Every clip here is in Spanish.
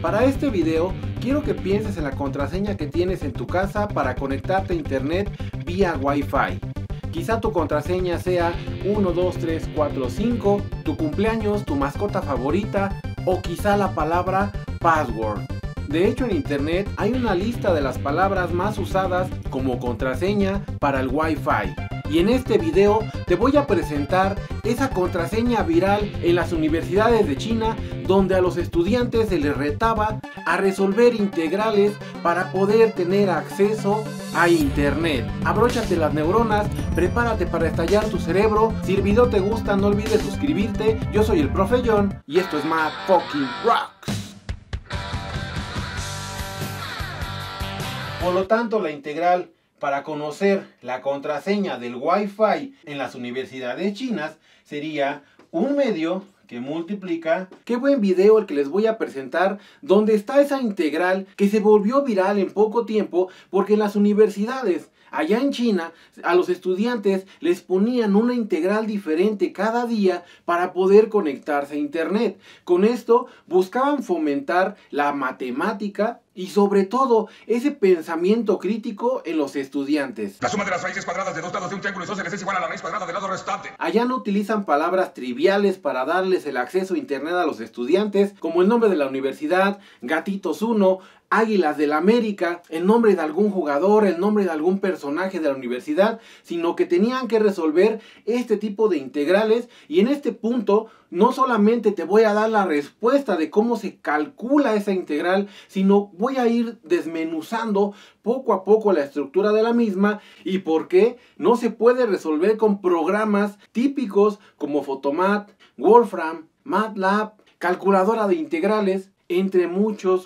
Para este video, quiero que pienses en la contraseña que tienes en tu casa para conectarte a internet vía Wi-Fi. Quizá tu contraseña sea 1, 2, 3, 4, 5, tu cumpleaños, tu mascota favorita o quizá la palabra password. De hecho, en internet hay una lista de las palabras más usadas como contraseña para el Wi-Fi. Y en este video te voy a presentar esa contraseña viral en las universidades de China, donde a los estudiantes se les retaba a resolver integrales para poder tener acceso a internet. Abróchate las neuronas, prepárate para estallar tu cerebro. Si el video te gusta, no olvides suscribirte. Yo soy el Profe John y esto es Mad Fucking Rocks. Por lo tanto, la integral para conocer la contraseña del Wi-Fi en las universidades chinas sería 1/2 que multiplica. Qué buen video el que les voy a presentar, donde está esa integral que se volvió viral en poco tiempo, porque en las universidades allá en China a los estudiantes les ponían una integral diferente cada día para poder conectarse a internet. Con esto buscaban fomentar la matemática y sobre todo ese pensamiento crítico en los estudiantes. La suma de las raíces cuadradas de dos lados de un triángulo isósceles es igual a la raíz cuadrada del lado restante. Allá no utilizan palabras triviales para darles el acceso a internet a los estudiantes, como el nombre de la universidad, Gatitos 1, Águilas del América, el nombre de algún jugador, el nombre de algún personaje de la universidad, sino que tenían que resolver este tipo de integrales. Y en este punto no solamente te voy a dar la respuesta de cómo se calcula esa integral, sino voy a ir desmenuzando poco a poco la estructura de la misma y por qué no se puede resolver con programas típicos como Photomath, Wolfram, MATLAB, calculadora de integrales, entre muchos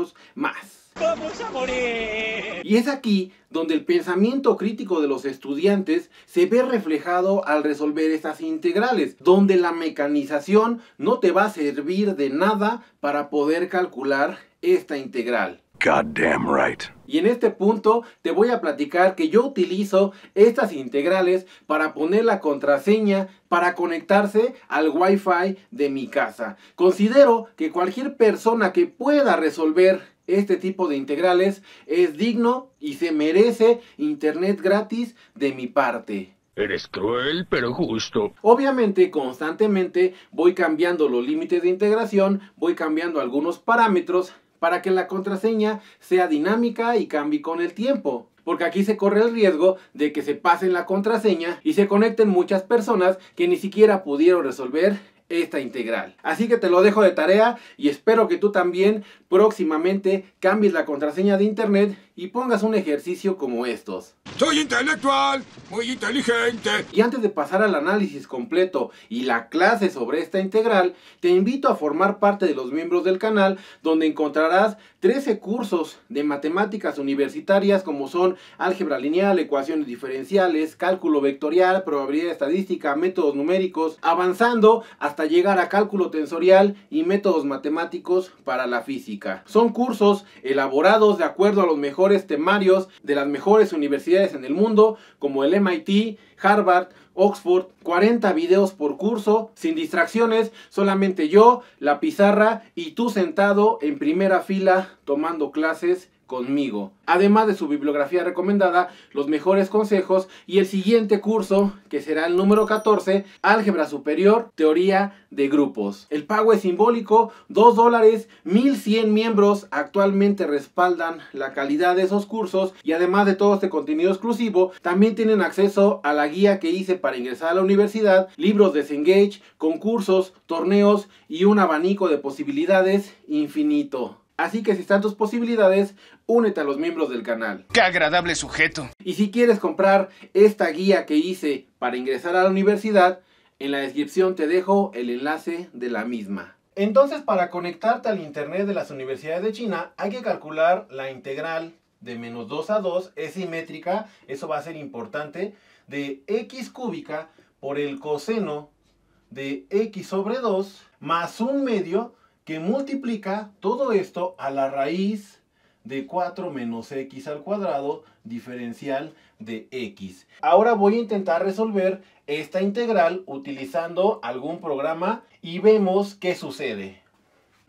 más. ¡Vamos a morir! Y es aquí donde el pensamiento crítico de los estudiantes se ve reflejado al resolver estas integrales, donde la mecanización no te va a servir de nada para poder calcular esta integral. Goddamn right. Y en este punto te voy a platicar que yo utilizo estas integrales para poner la contraseña para conectarse al Wi-Fi de mi casa. Considero que cualquier persona que pueda resolver este tipo de integrales es digno y se merece internet gratis de mi parte. Eres cruel, pero justo. Obviamente, constantemente voy cambiando los límites de integración, voy cambiando algunos parámetros para que la contraseña sea dinámica y cambie con el tiempo. Porque aquí se corre el riesgo de que se pasen la contraseña y se conecten muchas personas que ni siquiera pudieron resolver esta integral. Así que te lo dejo de tarea y espero que tú también próximamente cambies la contraseña de internet y pongas un ejercicio como estos. Soy intelectual, muy inteligente. Y antes de pasar al análisis completo y la clase sobre esta integral, te invito a formar parte de los miembros del canal, donde encontrarás 13 cursos de matemáticas universitarias como son álgebra lineal, ecuaciones diferenciales, cálculo vectorial, probabilidad estadística, métodos numéricos, avanzando hasta llegar a cálculo tensorial y métodos matemáticos para la física. Son cursos elaborados de acuerdo a los mejores temarios de las mejores universidades en el mundo, como el MIT, Harvard, Oxford. 40 videos por curso, sin distracciones, solamente yo, la pizarra y tú sentado en primera fila tomando clases conmigo. Además de su bibliografía recomendada, los mejores consejos y el siguiente curso, que será el número 14, Álgebra Superior, Teoría de Grupos. El pago es simbólico, $2, 1100 miembros actualmente respaldan la calidad de esos cursos y además de todo este contenido exclusivo, también tienen acceso a la guía que hice para ingresar a la universidad, libros de Cengage, concursos, torneos y un abanico de posibilidades infinito. Así que si están tus posibilidades, únete a los miembros del canal. ¡Qué agradable sujeto! Y si quieres comprar esta guía que hice para ingresar a la universidad, en la descripción te dejo el enlace de la misma. Entonces, para conectarte al internet de las universidades de China, hay que calcular la integral de menos 2 a 2, es simétrica, eso va a ser importante, de x cúbica por el coseno de x sobre 2 más 1/2 que multiplica todo esto a la raíz de 4 menos x al cuadrado diferencial de x. Ahora voy a intentar resolver esta integral utilizando algún programa y vemos qué sucede.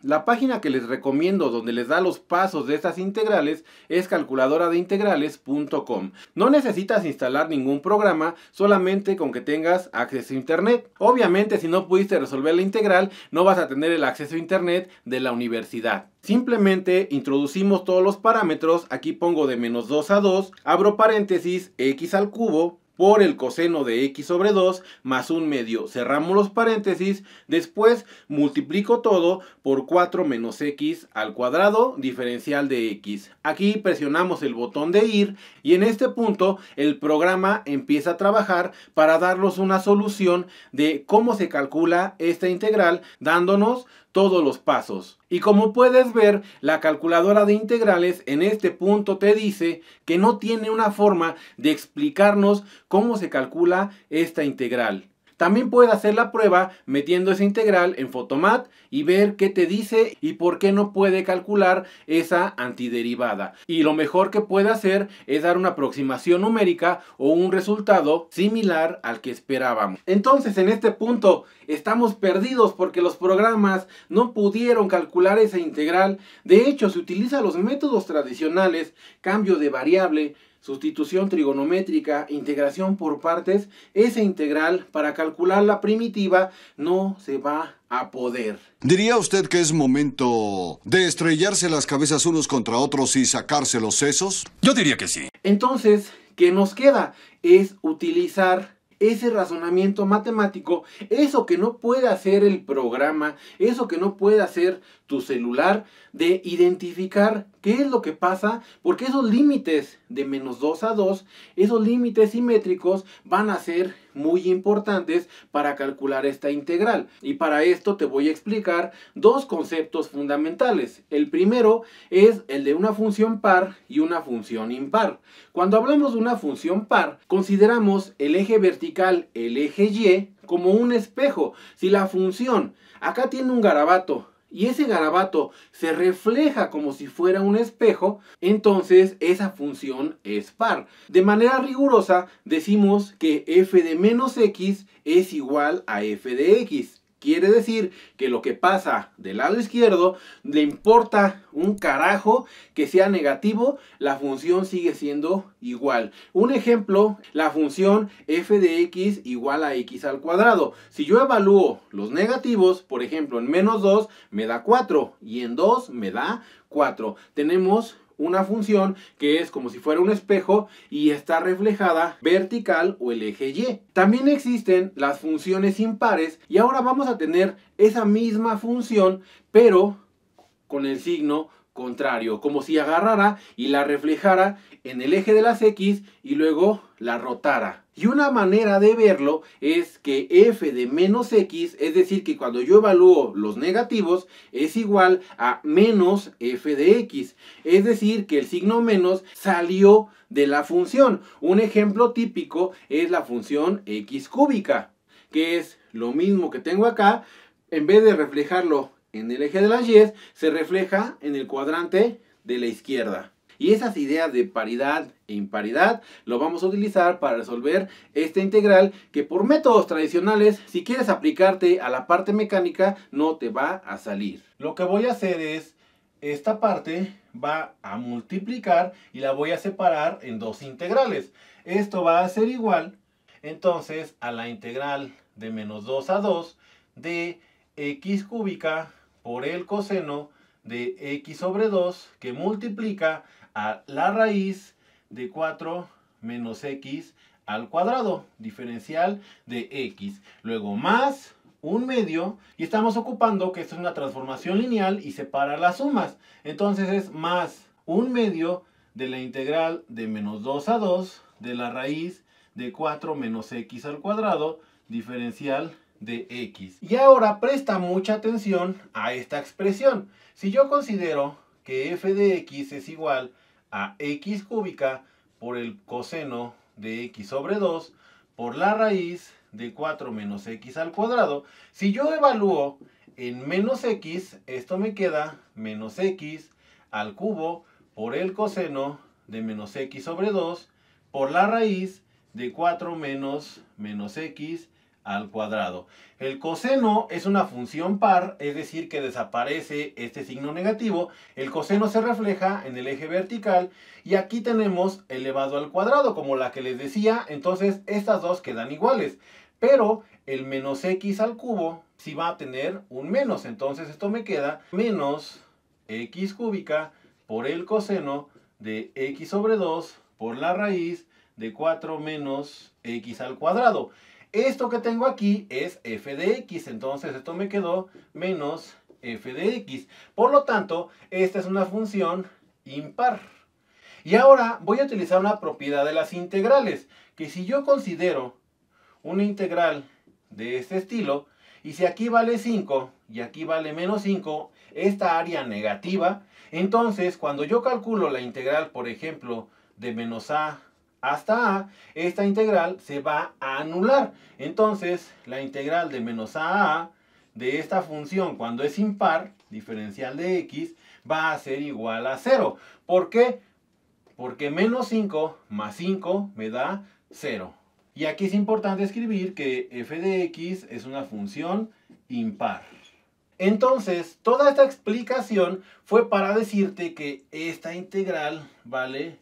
La página que les recomiendo donde les da los pasos de estas integrales es calculadoradeintegrales.com. No necesitas instalar ningún programa, solamente con que tengas acceso a internet. Obviamente, si no pudiste resolver la integral, no vas a tener el acceso a internet de la universidad. Simplemente introducimos todos los parámetros. Aquí pongo de menos 2 a 2, abro paréntesis, x al cubo por el coseno de x sobre 2 más 1/2. Cerramos los paréntesis, después multiplico todo por 4 menos x al cuadrado diferencial de x. Aquí presionamos el botón de ir y en este punto el programa empieza a trabajar para darnos una solución de cómo se calcula esta integral, dándonos todos los pasos. Y como puedes ver, la calculadora de integrales en este punto te dice que no tiene una forma de explicarnos cómo se calcula esta integral. También puedes hacer la prueba metiendo esa integral en Photomat y ver qué te dice y por qué no puede calcular esa antiderivada. Y lo mejor que puede hacer es dar una aproximación numérica o un resultado similar al que esperábamos. Entonces, en este punto estamos perdidos porque los programas no pudieron calcular esa integral. De hecho, se utilizan los métodos tradicionales, cambio de variable, sustitución trigonométrica, integración por partes. Esa integral para calcular la primitiva no se va a poder. ¿Diría usted que es momento de estrellarse las cabezas unos contra otros y sacarse los sesos? Yo diría que sí. Entonces, ¿qué nos queda? Es utilizar ese razonamiento matemático, eso que no puede hacer el programa, eso que no puede hacer tu celular, de identificar qué es lo que pasa, porque esos límites de menos 2 a 2, esos límites simétricos van a ser muy importantes para calcular esta integral. Y para esto te voy a explicar dos conceptos fundamentales. El primero es el de una función par y una función impar. Cuando hablamos de una función par, consideramos el eje vertical, el eje Y, como un espejo. Si la función acá tiene un garabato y ese garabato se refleja como si fuera un espejo, entonces esa función es par. De manera rigurosa decimos que f de menos x es igual a f de x. Quiere decir que lo que pasa del lado izquierdo le importa un carajo que sea negativo, la función sigue siendo igual. Un ejemplo, la función f de x igual a x al cuadrado. Si yo evalúo los negativos, por ejemplo en menos 2 me da 4 y en 2 me da 4. Tenemos una función que es como si fuera un espejo y está reflejada vertical o el eje Y. También existen las funciones impares y ahora vamos a tener esa misma función pero con el signo contrario, como si agarrara y la reflejara en el eje de las X y luego la rotara. Y una manera de verlo es que f de menos x, es decir que cuando yo evalúo los negativos, es igual a menos f de x. Es decir que el signo menos salió de la función. Un ejemplo típico es la función x cúbica, que es lo mismo que tengo acá. En vez de reflejarlo en el eje de las Y, se refleja en el cuadrante de la izquierda. Y esas ideas de paridad e imparidad lo vamos a utilizar para resolver esta integral que por métodos tradicionales, si quieres aplicarte a la parte mecánica, no te va a salir. Lo que voy a hacer es, esta parte va a multiplicar y la voy a separar en dos integrales. Esto va a ser igual, entonces, a la integral de menos 2 a 2 de x cúbica por el coseno de x sobre 2 que multiplica a la raíz de 4 menos x al cuadrado, diferencial de x. Luego más 1/2 y estamos ocupando que esto es una transformación lineal y separa las sumas. Entonces es más 1/2 de la integral de menos 2 a 2 de la raíz de 4 menos x al cuadrado, diferencial de x. Y ahora presta mucha atención a esta expresión. Si yo considero que f de x es igual a x cúbica por el coseno de x sobre 2 por la raíz de 4 menos x al cuadrado, si yo evalúo en menos x, esto me queda menos x al cubo por el coseno de menos x sobre 2 por la raíz de 4 menos x al cuadrado. El coseno es una función par, es decir que desaparece este signo negativo. El coseno se refleja en el eje vertical y aquí tenemos elevado al cuadrado, como la que les decía. Entonces estas dos quedan iguales, pero el menos x al cubo sí va a tener un menos. Entonces esto me queda menos x cúbica por el coseno de x sobre 2 por la raíz de 4 menos x al cuadrado. Esto que tengo aquí es f de x, entonces esto me quedó menos f de x. Por lo tanto, esta es una función impar. Y ahora voy a utilizar una propiedad de las integrales, que si yo considero una integral de este estilo, y si aquí vale 5 y aquí vale menos 5, esta área negativa, entonces cuando yo calculo la integral, por ejemplo, de menos a hasta a, esta integral se va a anular. Entonces, la integral de menos a de esta función cuando es impar, diferencial de x, va a ser igual a 0. ¿Por qué? Porque menos 5 más 5 me da 0. Y aquí es importante escribir que f de x es una función impar. Entonces, toda esta explicación fue para decirte que esta integral vale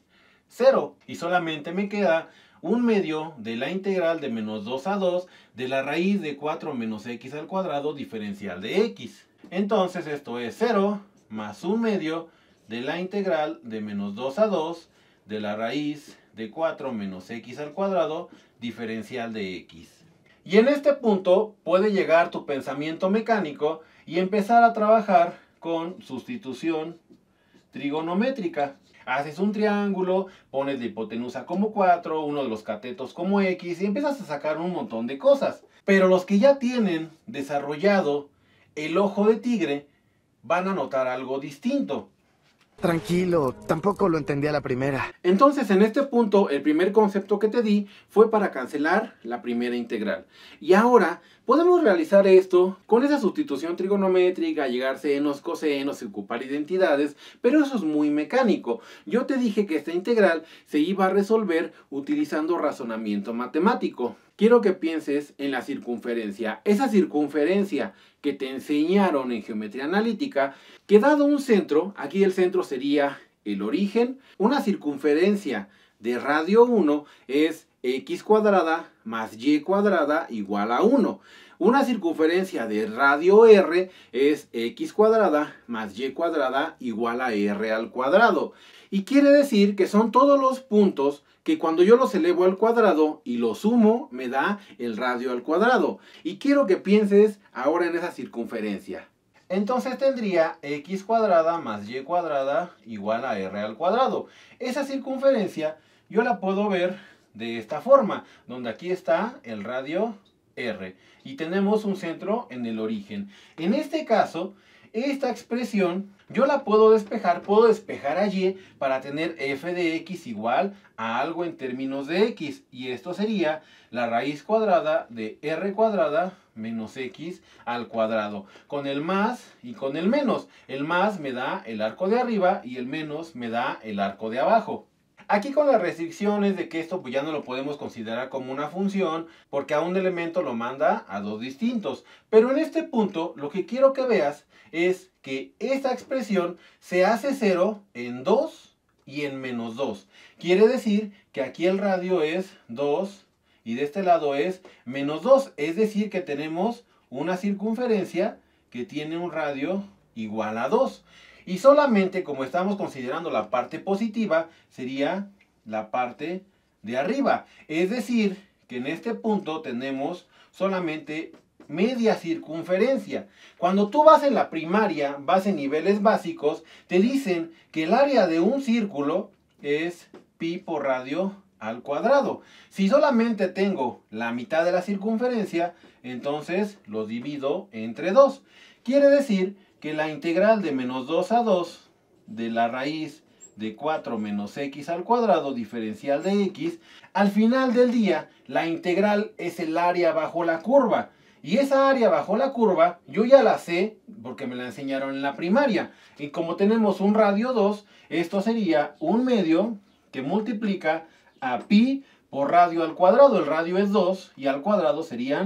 0 y solamente me queda un medio de la integral de menos 2 a 2 de la raíz de 4 menos x al cuadrado diferencial de x. Entonces esto es 0 más un medio de la integral de menos 2 a 2 de la raíz de 4 menos x al cuadrado diferencial de x. Y en este punto puede llegar tu pensamiento mecánico y empezar a trabajar con sustitución trigonométrica. Haces un triángulo, pones la hipotenusa como 4, uno de los catetos como x y empiezas a sacar un montón de cosas. Pero los que ya tienen desarrollado el ojo de tigre van a notar algo distinto. Tranquilo, tampoco lo entendí a la primera. Entonces, en este punto, el primer concepto que te di fue para cancelar la primera integral. Y ahora podemos realizar esto con esa sustitución trigonométrica, llegar senos, cosenos y ocupar identidades, pero eso es muy mecánico. Yo te dije que esta integral se iba a resolver utilizando razonamiento matemático. Quiero que pienses en la circunferencia. Esa circunferencia que te enseñaron en geometría analítica, que dado un centro, aquí el centro sería el origen, una circunferencia de radio 1 es x cuadrada más y cuadrada igual a 1. Una circunferencia de radio r es x cuadrada más y cuadrada igual a r al cuadrado. Y quiere decir que son todos los puntos que cuando yo los elevo al cuadrado y los sumo me da el radio al cuadrado. Y quiero que pienses ahora en esa circunferencia. Entonces tendría x cuadrada más y cuadrada igual a r al cuadrado. Esa circunferencia yo la puedo ver de esta forma, donde aquí está el radio r y tenemos un centro en el origen. En este caso, esta expresión yo la puedo despejar a y para tener f de x igual a algo en términos de x. Y esto sería la raíz cuadrada de r cuadrada menos x al cuadrado. Con el más y con el menos. El más me da el arco de arriba y el menos me da el arco de abajo. Aquí con las restricciones de que esto pues ya no lo podemos considerar como una función porque a un elemento lo manda a dos distintos. Pero en este punto lo que quiero que veas es que esta expresión se hace 0 en 2 y en menos 2. Quiere decir que aquí el radio es 2 y de este lado es menos 2. Es decir que tenemos una circunferencia que tiene un radio igual a 2. Y solamente como estamos considerando la parte positiva, sería la parte de arriba. Es decir, que en este punto tenemos solamente media circunferencia. Cuando tú vas en la primaria, vas en niveles básicos, te dicen que el área de un círculo es pi por radio al cuadrado. Si solamente tengo la mitad de la circunferencia, entonces lo divido entre 2. Quiere decir que la integral de menos 2 a 2 de la raíz de 4 menos x al cuadrado diferencial de x, al final del día la integral es el área bajo la curva. Y esa área bajo la curva yo ya la sé porque me la enseñaron en la primaria. Y como tenemos un radio 2, esto sería un medio que multiplica a pi por radio al cuadrado. El radio es 2 y al cuadrado serían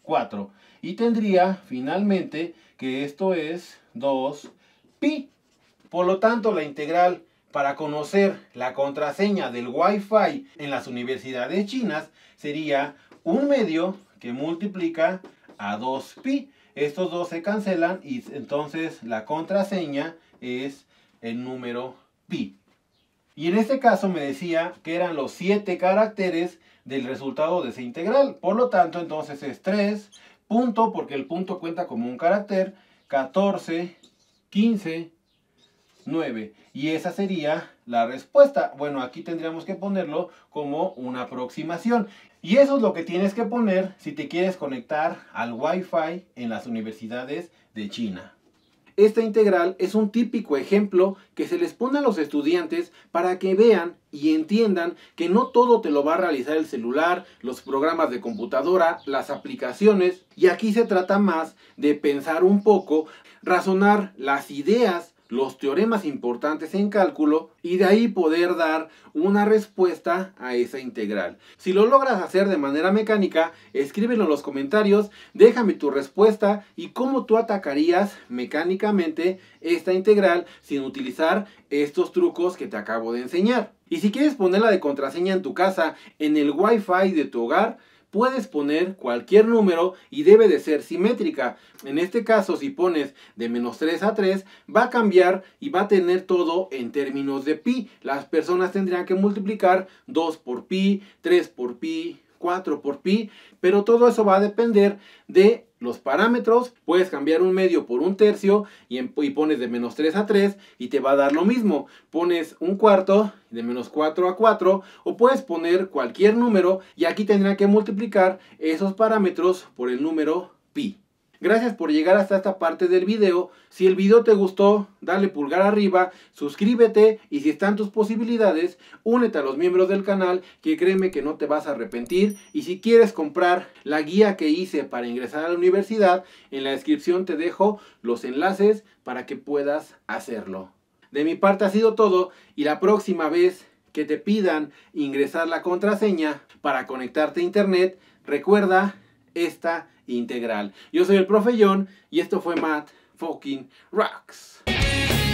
4. Y tendría finalmente que esto es 2pi. Por lo tanto, la integral para conocer la contraseña del Wi-Fi en las universidades chinas sería 1/2 que multiplica a 2pi. Estos dos se cancelan y entonces la contraseña es el número pi. Y en este caso me decía que eran los 7 caracteres del resultado de esa integral. Por lo tanto, entonces es 3, punto, porque el punto cuenta como un carácter, 14, 15, 9. Y esa sería la respuesta. Bueno, aquí tendríamos que ponerlo como una aproximación. Y eso es lo que tienes que poner si te quieres conectar al Wi-Fi en las universidades de China. Esta integral es un típico ejemplo que se les pone a los estudiantes para que vean y entiendan que no todo te lo va a realizar el celular, los programas de computadora, las aplicaciones. Y aquí se trata más de pensar un poco, razonar las ideas, los teoremas importantes en cálculo y de ahí poder dar una respuesta a esa integral. Si lo logras hacer de manera mecánica, escríbelo en los comentarios, déjame tu respuesta y cómo tú atacarías mecánicamente esta integral sin utilizar estos trucos que te acabo de enseñar. Y si quieres ponerla de contraseña en tu casa, en el Wi-Fi de tu hogar, puedes poner cualquier número y debe de ser simétrica. En este caso, si pones de -3 a 3, va a cambiar y va a tener todo en términos de pi. Las personas tendrían que multiplicar 2 por pi, 3 por pi, 4 por pi, pero todo eso va a depender de los parámetros. Puedes cambiar 1/2 por 1/3 y pones de -3 a 3 y te va a dar lo mismo. Pones 1/4 de -4 a 4 o puedes poner cualquier número y aquí tendrán que multiplicar esos parámetros por el número pi. Gracias por llegar hasta esta parte del video. Si el video te gustó, dale pulgar arriba, suscríbete y si están tus posibilidades, únete a los miembros del canal que créeme que no te vas a arrepentir. Y si quieres comprar la guía que hice para ingresar a la universidad, en la descripción te dejo los enlaces para que puedas hacerlo. De mi parte ha sido todo y la próxima vez que te pidan ingresar la contraseña para conectarte a internet, recuerda esta integral. Yo soy el Profe John y esto fue Math Fucking Rocks.